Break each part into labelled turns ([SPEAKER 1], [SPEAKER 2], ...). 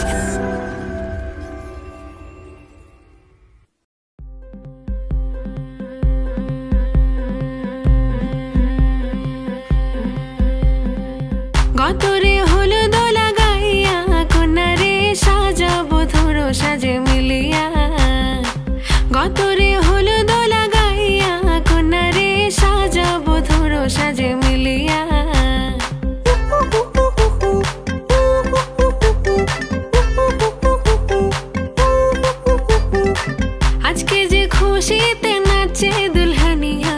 [SPEAKER 1] গতরে হলুদ লাগাইয়া কোনারে সাজাবো ধরো সাজে মিলিয়া গতরে হলুদ লাগাইয়া কোনারে সাজাবো ধরো সাজে মিলিয়া আজকে যে খুশিতে নাচে দুলহানিয়া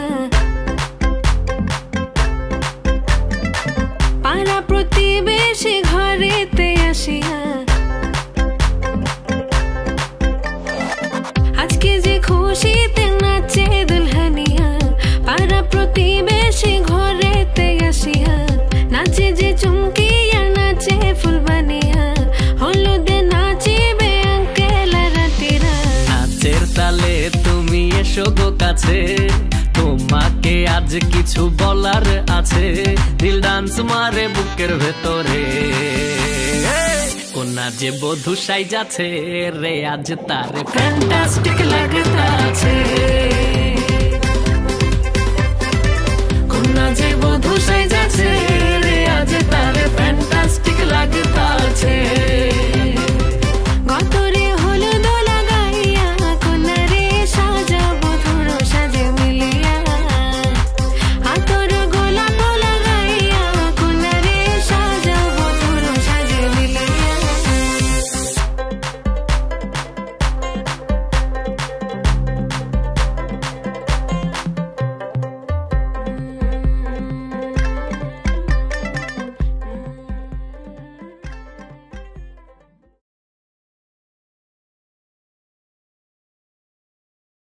[SPEAKER 1] পাড়া প্রতিবেশী ঘরেতে আসিয়া আজকে যে খুশিতে নাচে দুলহানিয়া পাড়া প্রতিবেশী ঘরেতে আসিয়া নাচে যে চুমকিয়া নাচে ফুলবানিয়া হলুদে নাচিবে আঙ্কেল রাতিরা
[SPEAKER 2] নাচের তালে তুমি এসো গো কাছে তোমাকে আজ কিছু বলার আছে দিল ডান্স মারে বুকের ভেতরে কোনা যে বধূ সাইজাছে রে আজ তারে ফ্যান্টাস্টিক লাগতাছে কোনা যে বধূ সাইজাছে রে